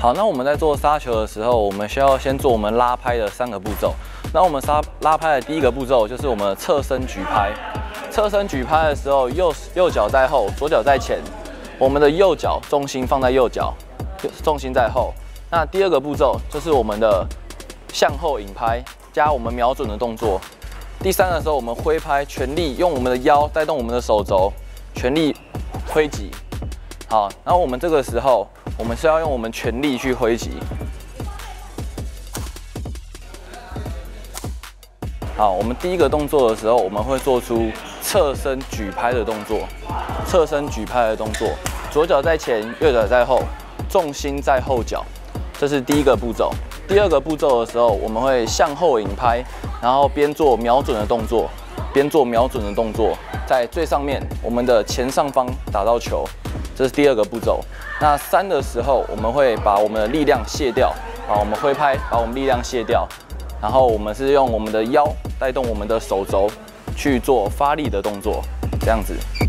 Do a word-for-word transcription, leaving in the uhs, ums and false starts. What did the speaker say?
好，那我们在做杀球的时候，我们需要先做我们拉拍的三个步骤。那我们杀拉拍的第一个步骤就是我们的侧身举拍。侧身举拍的时候，右右脚在后，左脚在前，我们的右脚重心放在右脚，重心在后。那第二个步骤就是我们的向后引拍加我们瞄准的动作。第三个时候，我们挥拍，全力用我们的腰带动我们的手肘，全力挥击。好，然后我们这个时候，我们是要用我们全力去挥击。好，我们第一个动作的时候，我们会做出侧身举拍的动作。侧身举拍的动作，左脚在前，右脚在后，重心在后脚，这是第一个步骤。第二个步骤的时候，我们会向后引拍，然后边做瞄准的动作，边做瞄准的动作，在最上面我们的前上方打到球。这是第二个步骤。那三的时候，我们会把我们的力量卸掉，好，我们挥拍，把我们力量卸掉，然后我们是用我们的腰带动我们的手肘去做发力的动作，这样子。